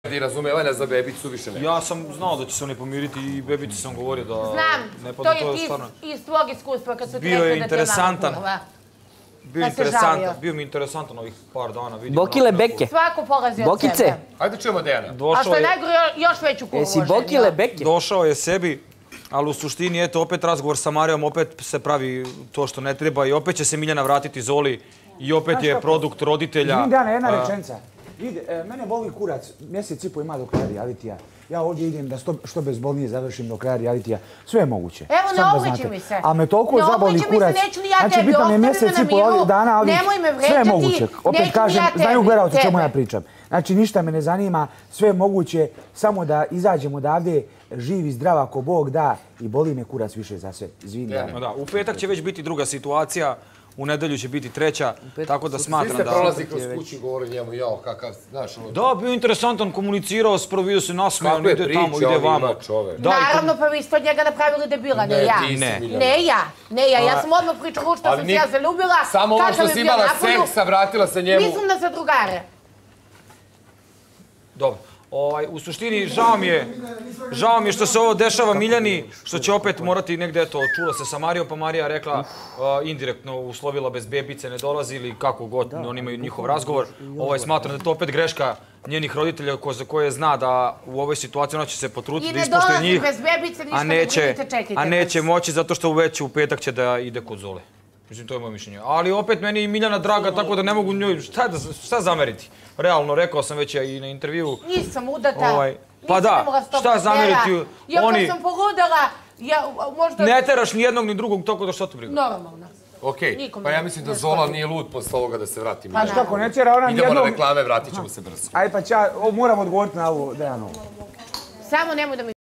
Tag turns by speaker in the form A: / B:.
A: Razumevanja za bebicu više ne.
B: Ja sam znao da će se oni pomiriti i bebici sam govorio da...
C: Znam, to je iz tvojeg iskustva kad su ti rekli da te mama kurva.
B: Bio mi interesantan ovih par dana.
D: Bokile beke.
C: Svako polazi od
D: Bokice.
C: sebe.
A: Ajde čujemo Dejana.
C: A što je najgore, još veću kurvu.
D: Jesi bokile beke?
B: Došao je sebi, ali u suštini, eto, opet razgovor sa Marijom, opet se pravi to što ne treba i opet će se Miljana vratiti Zoli i opet je produkt roditelja.
E: Izvim, Dejana, jedna rečenica. Mene boli kurac, mjesec i po ima do kraja realitija. Ja ovdje idem da što bezbolnije završim do kraja realitija. Sve je moguće.
C: Evo, ne obliči mi se.
E: A me toliko zaboli kurac. Znači, bitan je mjesec i po dana, ali sve je moguće. Opet kažem, znaju gledalci o čemu ja pričam. Znači, ništa me ne zanima, sve je moguće, samo da izađemo odavde, živ i zdrav ako Bog da, i boli me kurac više za sve. Izvini.
B: U petak će već biti druga situacija. U nedelju će biti treća, tako da smatram da...
A: Vi ste prolazi kroz kući i govori njemu, jao, kakav, znaš...
B: Da, bio interesantan, komunicirao, vidio se nasmeo, on ide tamo, ide vamo.
C: Naravno, pa vi ste od njega napravili debila, ne ja. Ne ja, ja sam odmah pričala što sam se ja zaljubila.
A: Samo ovo što si imala seksa, vratila se njemu...
C: Mislim da za drugare.
B: Dobro. U suštini, žao mi je što se ovo dešava Miljani, što će opet morati negdje, eto, čula se sa Marijom, pa Marija rekla, indirektno uslovila bez bebice, ne dolazi ili kako god, oni imaju njihov razgovor. Smatram da je to opet greška njenih roditelja za koje zna da u ovoj situaciji ona će se potruditi da ispoštuje njih.
C: I ne dolazi bez bebice, ništa ne budete čekajte.
B: A neće moći zato što već u petak će da ide kod Zole. Mislim, to je moje mišljenje. Ali opet meni je Miljana draga, tako da ne mogu njoj, šta zameriti? Realno, rekao sam već i na intervju.
C: Nisam udata.
B: Pa da, šta zameriti?
C: Ja kad sam poludela, možda...
B: Ne teraš ni jednog ni drugog, tako da što te briga?
C: Normalno.
A: Okej, pa ja mislim da Zola nije lud posle ovoga da se vrati.
E: Pa što, ako ne tjera ona nijednog...
A: Idemo na reklame, vratit ćemo se brzo.
E: Ajde pa moram odgovoriti na ovo, Dejanovu.
C: Samo nemoj da mi...